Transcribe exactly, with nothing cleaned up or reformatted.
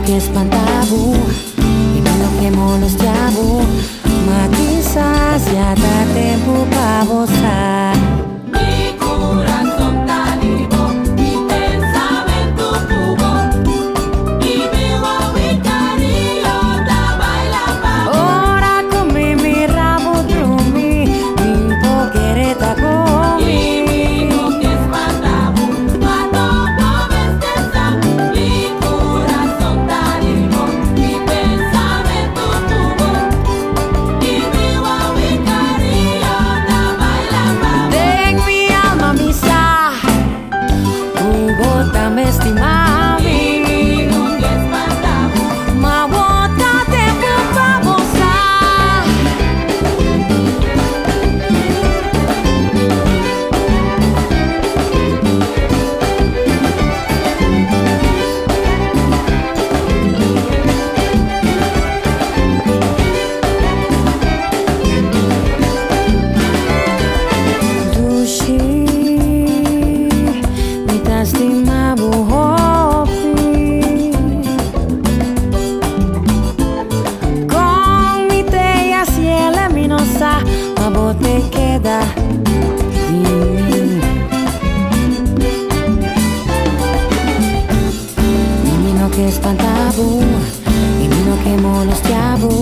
que espantavo e meno que molestiavo, ma quizás ya da tempo para gozar. Mi corazón está vivo, mi pensamiento tuvo, y vivo mi cariño da baila pa'. Ora come mi rabo dormì, mi poquereta come. Y vino que espantavo, ma dopo vesteza. Mi corazón está vivo, mi pensamiento tuvo, y vivo mi cariño da baila pa'. De mi alma mi sa, tu me estima Y vino que espantavo, ma bota tempo para gozar. Dushi, mi t'estimavo hopi, con mi te así luminosa, ma vos te queda de mí. Y meno que espantavo, y meno que molestiavo,